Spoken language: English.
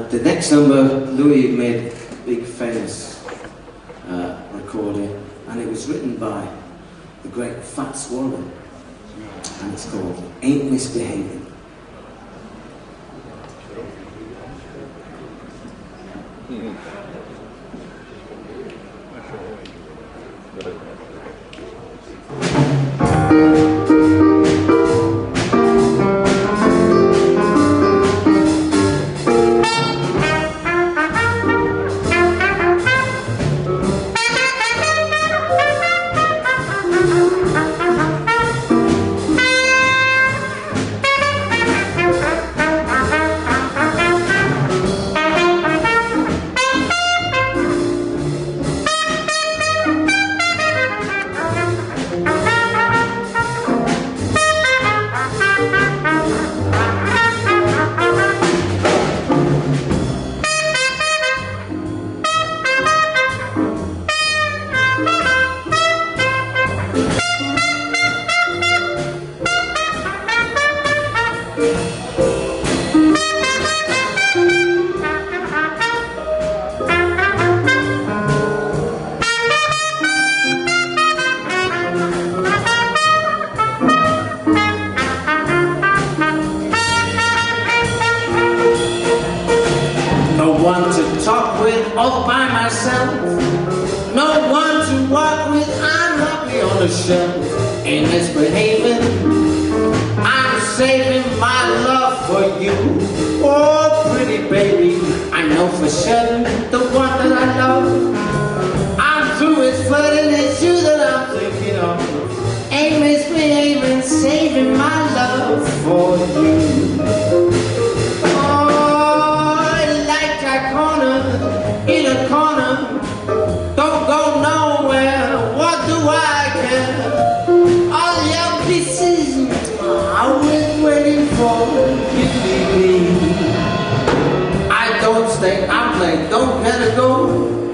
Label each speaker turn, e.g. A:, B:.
A: The next number, Louis made a big famous recording, and it was written by the great Fats Waller, and it's called Ain't Misbehavin'. Ain't misbehaving, I'm saving my love for you. Oh, pretty baby, I know for certain the one that I love. I'm through with flirting, it's you that I'm thinking of. Ain't misbehaving, saving my love for you. Oh, like a corner in a corner, don't go nowhere. What do I care? All your pieces I was waiting for you to leave me. I don't stay, I'm like, don't let it go.